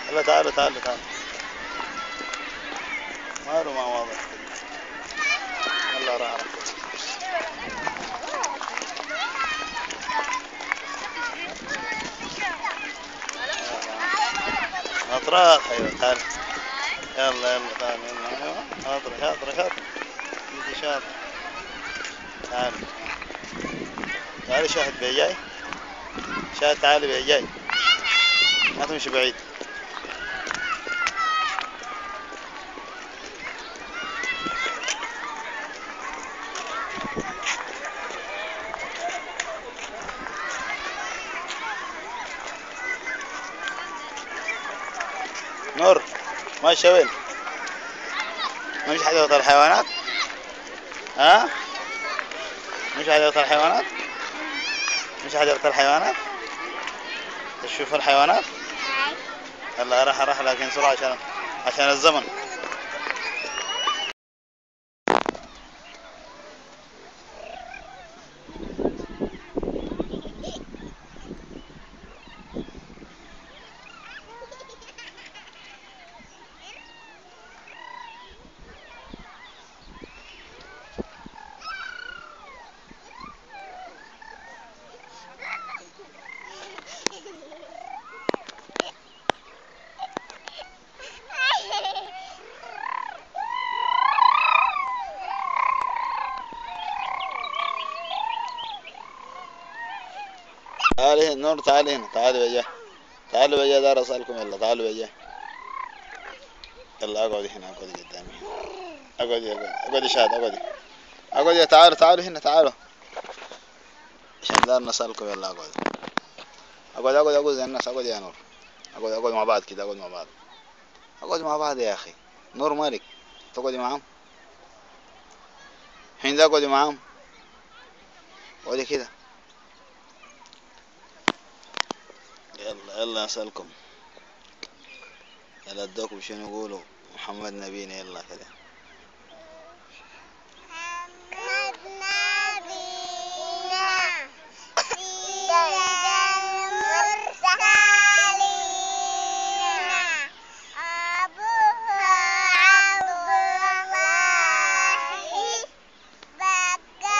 يلا تعالوا تعالوا تعالوا. ماله ما واضح. يلا راح. اطراح. ايوه تعال. يلا يلا تعال. يلا ايوه اطرح اطرح اطرح. انت شاطر. تعال تعال شاهد بيجاي. شاهد تعال بيجاي. ما تمشي بعيد. نور ماشي وين؟ مش حديقة الحيوانات؟ ها؟ مش حديقة الحيوانات؟ مش حديقة الحيوانات؟ تشوف الحيوانات؟ يلا راح لكن سرعة عشان الزمن. تعالي هنا نور. تعالي هنا. تعالي بيجا. تعالوا بيجا دار اسألكم. يلا تعالوا بيجا. يلا اقعدي هنا. اقعدي قدامي. اقعدي اقعدي شاهد. اقعدي اقعدي. تعالوا هنا. تعالوا عشان دار نسألكم. يلا اقعدي اقعدي زي الناس. اقعدي يا نور. اقعدي مع بعض كده. اقعدي مع بعض. اقعدي مع بعض يا اخي. نور مالك تقعدي معاهم؟ حين ده اقعدي معاهم. اقعدي كده. يلا اسألكم. يلا ادوكم شنو يقولوا محمد نبينا. يلا كده. محمد نبينا سيد المرسلين أبوه عبد الله بقى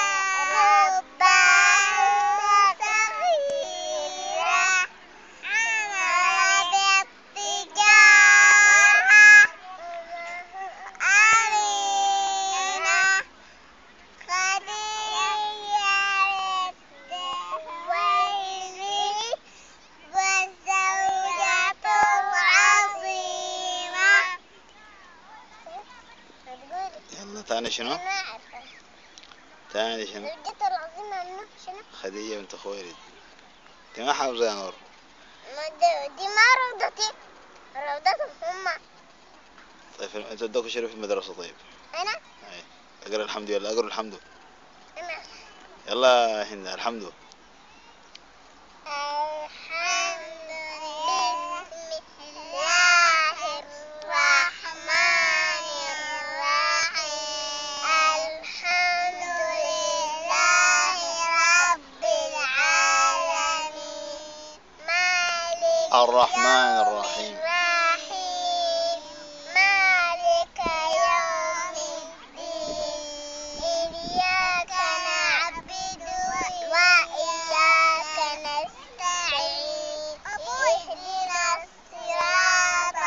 رباه صغيرا عمل بالتجارة أمينة خديجة ويلي والزوجة العظيمة. يلا تاني شنو؟ تاني شنو؟ الزوجة العظيمة شنو؟ خديجة بنت خويلد. انت ما حافظة يا نور؟ دي ما روضتي. روضتهم هما. طيب انت ادوكوا شنو في المدرسة؟ طيب أنا؟ اي اقرا الحمد. يلا اقرا الحمد. أنا يلا هنا الحمد. الحمد بسم الله الرحمن الرحيم الحمد لله رب العالمين مالك الرحمن يوم الرحيم. الرحيم مالك يوم الدين إياك نعبد وإياك نستعين اهدنا الصراط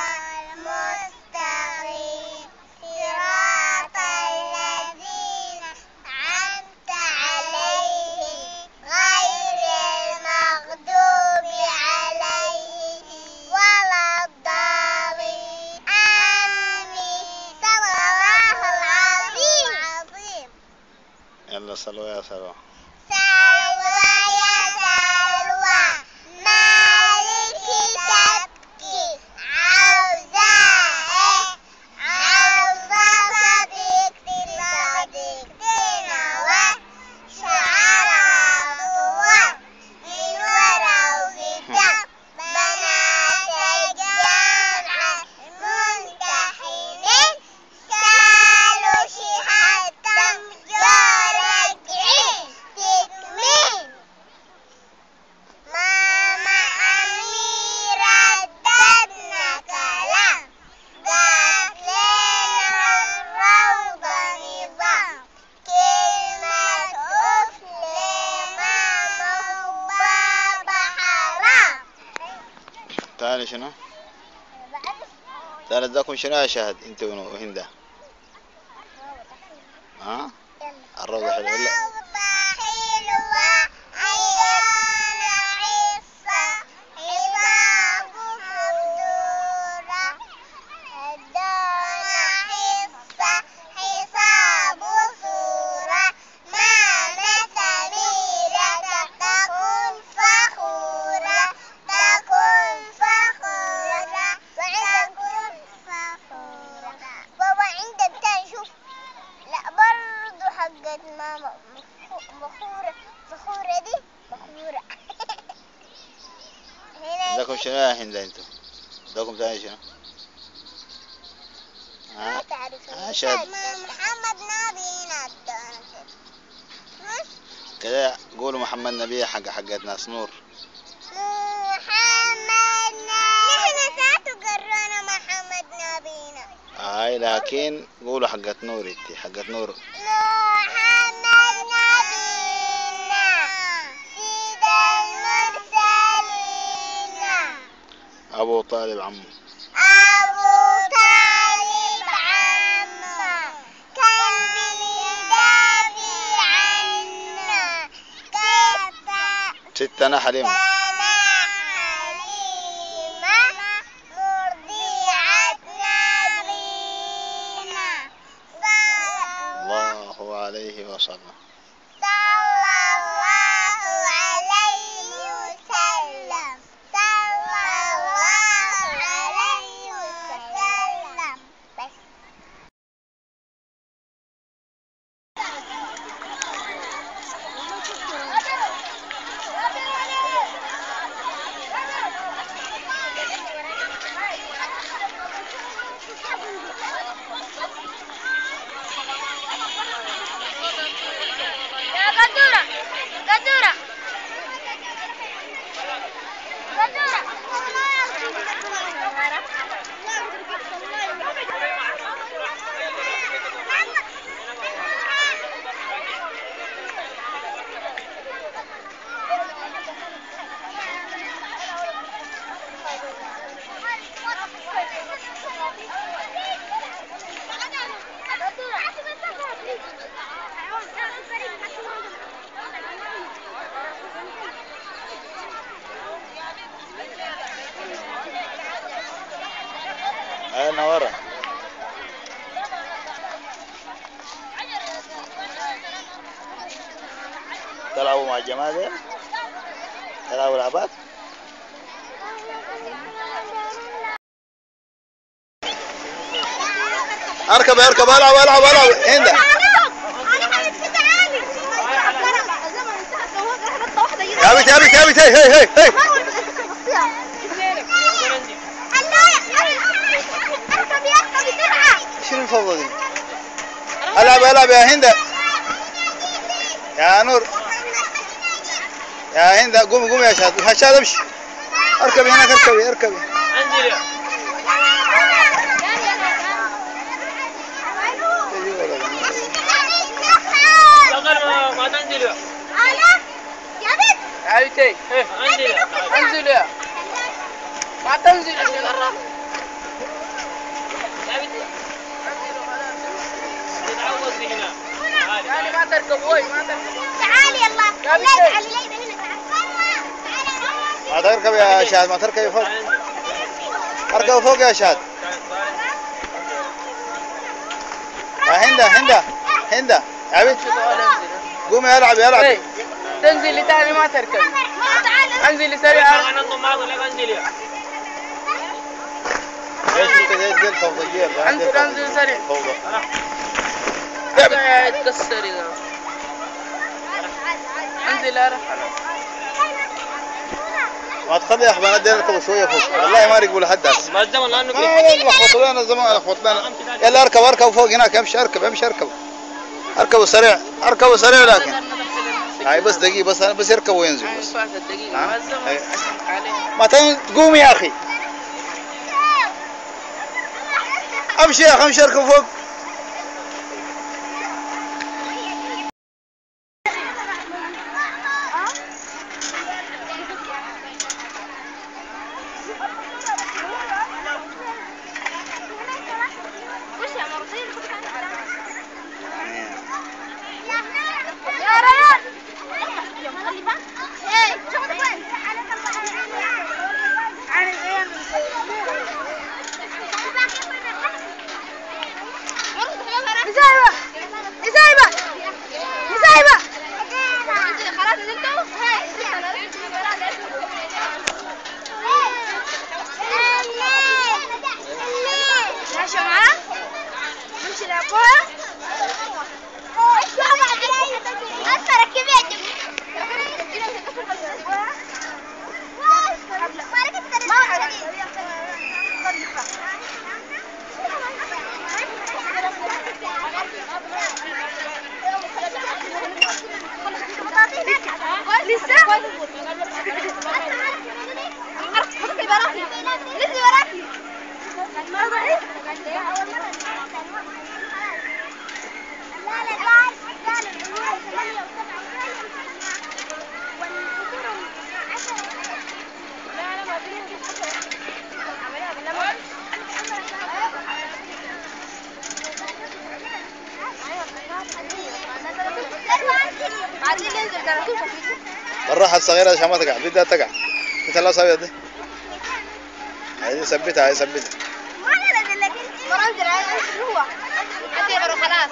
المستقيم صراط الذين أنعمت عليهم غير المغضوب عليهم ولا الضالين آمين. صدق الله العظيم. يلا صلوا يا صلوا. سلوى يا سلوى مالكي تبكي عاوزة صديقتنا وشعر عطوة من ورا وكتاب بنات الجامعة منتحلين سالوا شهادتهم جو راجعين تعالي شنو؟ تعالي اداكم شنو يا شهد انت وهندا؟ ها؟ الروضة حلوة. الروضة حلوة عيون عصة حباب مبدورة الدون حصة حساب صورة ماما سميرة تكون فخورة تكون فخورة وتكون فخورة. بابا عندك تاني شوف. لا برضو حقت ماما بخورة بخورة دي بخورة. هنا اداكم شنو يا هندا انتو؟ اداكم تاني شنو؟ ما تعرف شهد محمد نبينا الدونة كده قولوا محمد نبي حقت ناس نور. محمد نبي نحن ساعته قرانا محمد نبينا. لكن قولوا حقت نور انتي حقت نور. محمد نبينا سيد المرسلين ابو طالب عمو. أبو طالب عمه كان بيدافع عنا كيف ستنا حليمة حليمة مرضعة نبينا الله عليه وسلم. صلى الله عليه وسلم صلى الله عليه وسلم. بس يا قدورة قدورة قدورة انا ورا. تلعبوا مع الجماعة دي؟ تلعبوا لعبات؟ اركب اركب العب العب العب هندا. يا بنت يا بنت يا بنت هي هي هي هي. شنو الفوضى دي؟ العب العب يا هندا. يا نور يا هندا قومي قومي يا شهد. يا شهد امشي. اركبي هناك اركبي اركبي. انزلي شغل ما تنزلي يا بنت عايتي انزلي انزلي ما تنزلي يا بنتي تتعوض هنا تعالي ما تركبوي ما تركبوي تعالي يلا تعالي. لا تعالي ليلى هنا تعالي. ما تركب يا شهد ما تركبي فوق. اركب فوق يا شهد. يا هندا هندا هندا يا بنت قومي العبي العبي. تنزلي تاني ما تركبي انزلي سريع انا انضم معك ولا انزلي ايش انت زي الفوضيين. انزل سريع فوضى. هذا يتكسر اذا انزل ارى ما تخلي يا اخوان ادينا نركب شويه فوق. والله ما ركبوا لحد هسه. ما الزمن لانه لخبطوا لنا الزمان لخبطوا لنا. يلا اركب اركب فوق هناك. امشي اركب امشي اركب. اركبوا سريع اركبوا سريع لكن هاي بس دقيقه بس يركبوا وينزلوا بس. دقيقة ما الزمن عليه ما تقوم يا اخي. امشي يا اخي امشي اركب فوق. بالراحة الصغيرة عشان ما تقع، بدها تقع. انت لا صاوية دي. هاي ثبتها، هاي ثبتها. خلاص.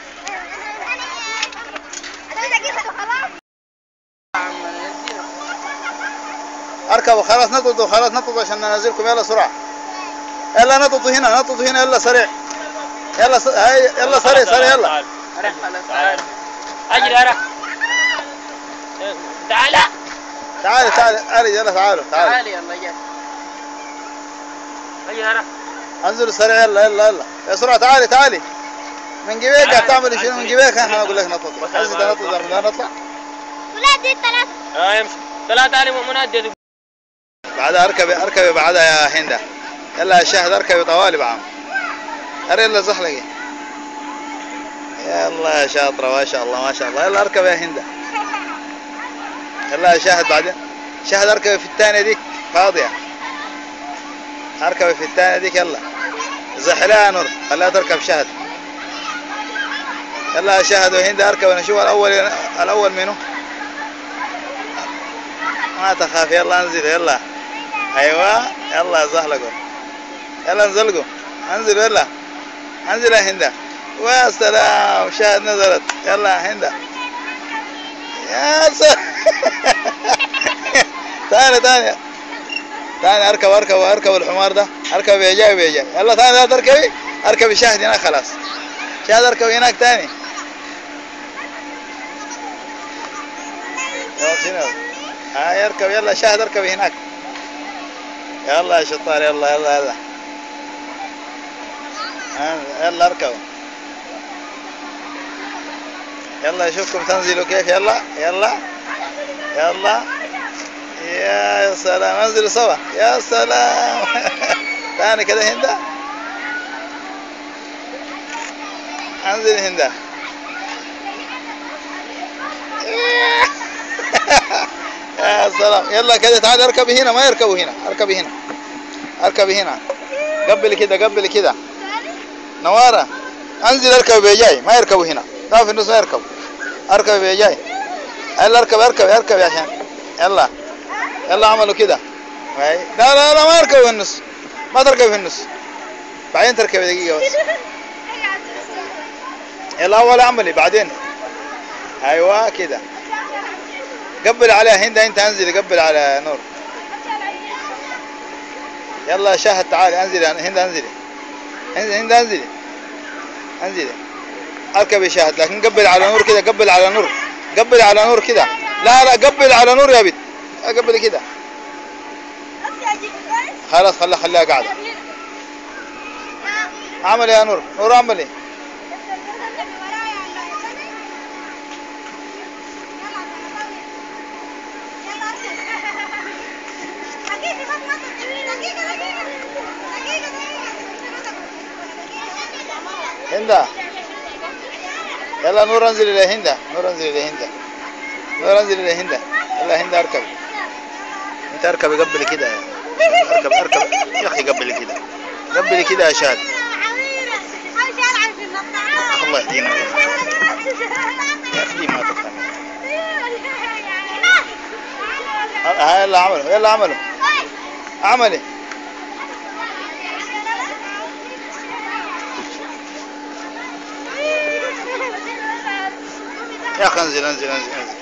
اركبوا خلاص، نططوا خلاص، نططوا عشان ننزلكم. يلا سرعة، يلا نططوا هنا، نططوا هنا، يلا سريع، يلا هاي يلا سريع سريع يلا. اجري ارى. تعال تعالي تعالي يلا تعالوا تعالوا. تعال يلا جاي. اجري ارى. انزلوا سريع يلا يلا يلا يا سرعة. تعالي تعالي من جيبك. هتعمل شنو من جيبك؟ انا اقول لك نطط. بس انت نطط بدنا نطلع. ولاد دي ثلاثة. يمشي ثلاثة علي منادي. بعدها اركبي بعدها يا هندا. يلا يا شاهد اركبي طوالي بعم. يلا زحلقي. يلا يا شاطرة ما شاء الله ما شاء الله. يلا اركبي يا هندا. يلا يا شاهد بعدين. شاهد اركبي في الثانية ديك فاضية. اركبي في الثانية ديك يلا. زحلها نور، خليها تركب شاهد. يلا يا شاهد وهندا اركب. نشوف الاول منو. ما تخاف يلا انزل يلا. ايوه يلا زحلقوا. يلا انزلقوا. انزلوا يلا. انزل يا هندا. ويا سلام شاهد نزلت. يلا يا هندا. يا سلام. ثانية اركب الحمار ده. اركب بيجاي. يلا ثاني لا تركبي. اركبي شاهد هناك خلاص. شاهد اركبي هناك ثاني. هاي اركب يلا شاهد اركبي هناك. يلا يا شطار يلا يلا يلا. يلا اركبوا. يلا اشوفكم تنزلوا كيف. يلا يلا يلا. يا سلام انزلوا سوا. يا سلام. ثاني كده هندا. انزل هندا. يا سلام. يلا كده تعال اركبي هنا. ما يركبوا هنا. اركبي هنا. اركبي هنا. قبلي كده نوارة. انزل اركبي بيجاي. ما يركبوا هنا. تعال في النص ما يركبوا. اركبي بيجاي. يلا اركبي عشان يلا عملوا كده. لا ما يركبوا في النص. ما تركبي في النص. بعدين تركبي دقيقة بس. يلا اول اعملي بعدين. ايوه كده. قبل عليها هند. انت انزلي قبل على نور. يلا شاهد تعالي انزلي. هند انزلي. هند انزلي. اركبي شاهد لكن قبل على نور كده. قبل على نور كده. لا قبل على نور يا بنت. قبل كده خلاص. خليها قاعدة. اعملي يا نور اعملي. هندا يلا نور انزل الى هندا. يلا هندا اركبي. انت اركبي قبل كده. اركب يا اخي قبل كده يا شاد. الله يهدينا. يا اخي ما تفهم. يلا عملوا. اعملي. يا اخي انزل.